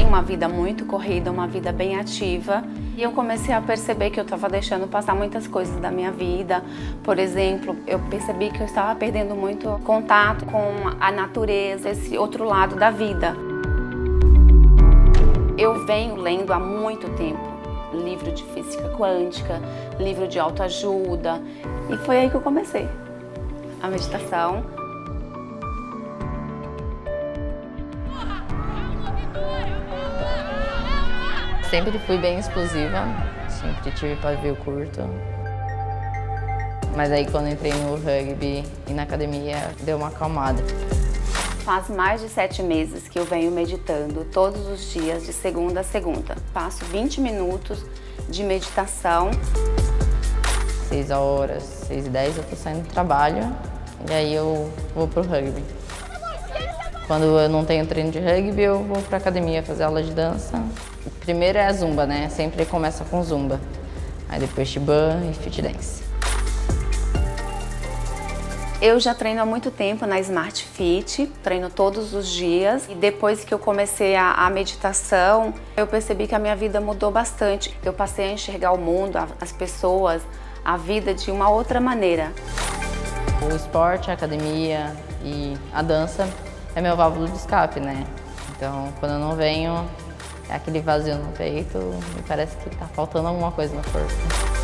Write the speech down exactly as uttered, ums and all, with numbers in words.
uma vida muito corrida, uma vida bem ativa. E eu comecei a perceber que eu estava deixando passar muitas coisas da minha vida. Por exemplo, eu percebi que eu estava perdendo muito contato com a natureza, esse outro lado da vida. Eu venho lendo há muito tempo livro de física quântica, livro de autoajuda, e foi aí que eu comecei a meditação. Sempre fui bem explosiva, sempre tive pavio curto. Mas aí quando entrei no rugby e na academia, deu uma acalmada. Faz mais de sete meses que eu venho meditando todos os dias, de segunda a segunda. Passo vinte minutos de meditação. Seis horas, seis e dez eu tô saindo do trabalho e aí eu vou pro rugby. Quando eu não tenho treino de rugby, eu vou pra academia fazer aula de dança. Primeiro é a zumba, né? Sempre começa com zumba. Aí depois shiban e fit dance. Eu já treino há muito tempo na Smart Fit, treino todos os dias. E depois que eu comecei a, a meditação, eu percebi que a minha vida mudou bastante. Eu passei a enxergar o mundo, a, as pessoas, a vida de uma outra maneira. O esporte, a academia e a dança é meu válvula de escape, né? Então, quando eu não venho, é aquele vazio no peito e parece que tá faltando alguma coisa no corpo.